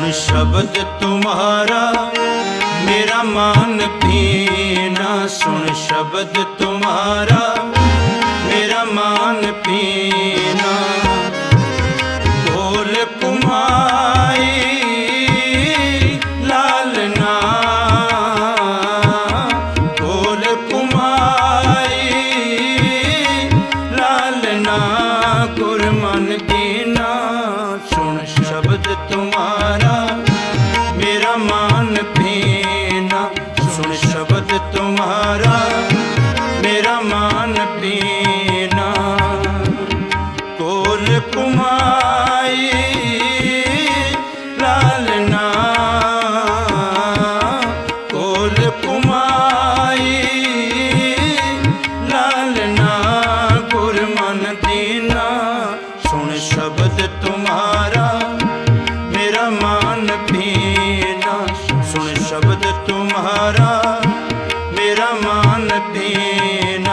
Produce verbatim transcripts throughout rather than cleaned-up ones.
सुन शब्द तुम्हारा मेरा मान पीना, सुन शब्द तुम्हारा मेरा मान पीना। बोल कुमाई लालना, बोल कुमाई लालना, गुरमन दीना। सुन शब्द तुम्हारा मेरा मान पीना, सुन शब्द तुम्हारा मेरा मान पीना। कोल कुमाई लालना, कोल कुमाई लालना, गुरमन दीना। सुन शब्द तुम्हारा मेरा मान पीना, सुन शब्द तुम्हारा मेरा मान पीना।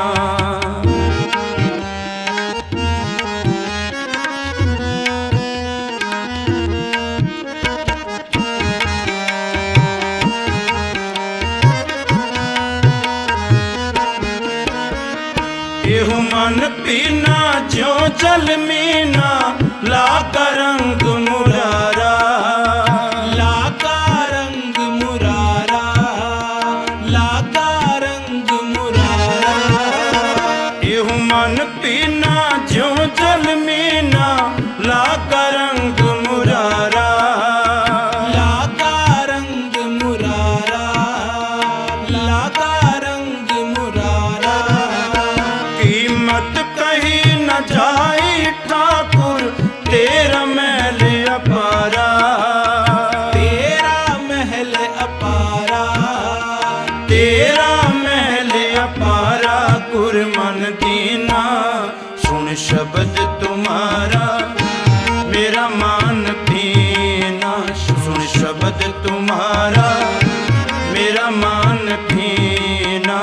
एहु मन पीना ज्यों जल मीना, लाका रंग मुरारा, लाका रंग मुरारा, लाका रंग मुरारा। एहु मन पीना ज्यों जल मीना, लाका रंग मुरारा, लाका रंग मुरारा, लाका रंग मुरारा। कीमत कही न जाई ठाकुर तेरा महल अपारा, तेरा महल अपारा, तेरा महल अपारा, गुरमन दीना। सुन शब्द तुम्हारा मेरा मान पीना, सुन शब्द तुम्हारा मेरा मान पीना।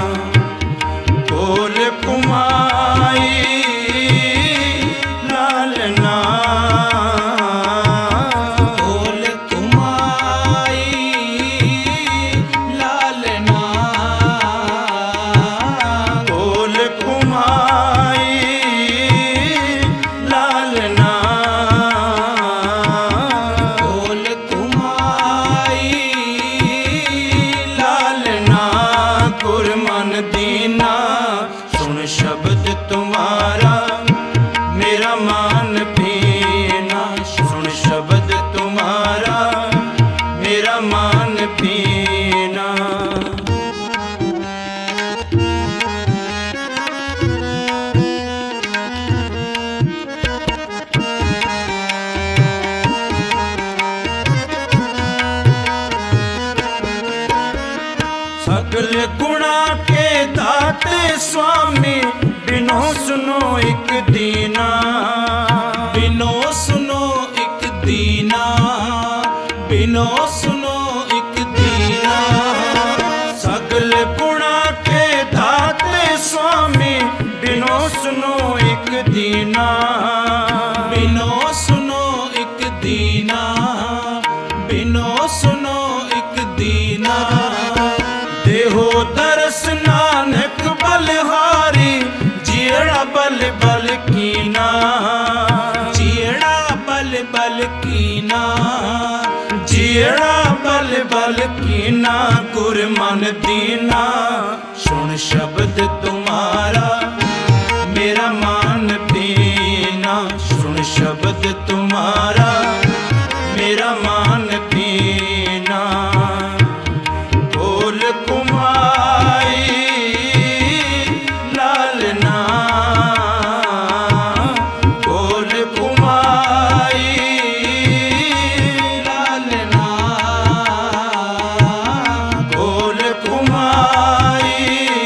बोल कुमाई लालना, बोल कुमाई लालना, बोल कुमाई लालना, बोल कुमाई लालना, गुरमन दीना। सुन शब्द तुम्हारा मेरा मान पीना, सुन शब्द तुम्हारा मेरा मान पीना। सकल गुणा के दाते स्वामी, बिनो सुनो एक दीना, बिनो सुनो एक दीना, बिनो सुनो एक दीना। सकल गुणा के दाते स्वामी, बिनो सुनो एक दीना, बिनो सुनो एक दीना, बिनो सुनो एक दीना। देहो दरस नानक बलहारी, जियड़ा बल बल कीना, जियड़ा बल बल कीना, जियड़ा बल बल कीना, गुरमन दीना। सुन शब्द तुम्हारा मेरा मान पीना, सुन शब्द तुम्हारा मेरा मान पीना। बोल कुमाई लालना, बोल कुमाई लालना, बोल कुमाई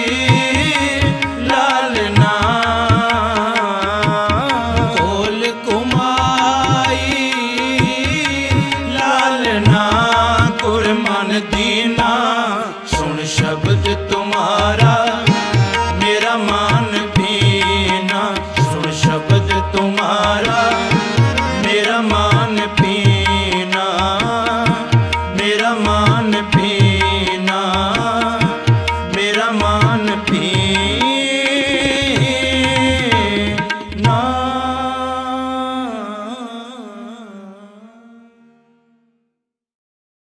लालना, बोल कुमाई लालना।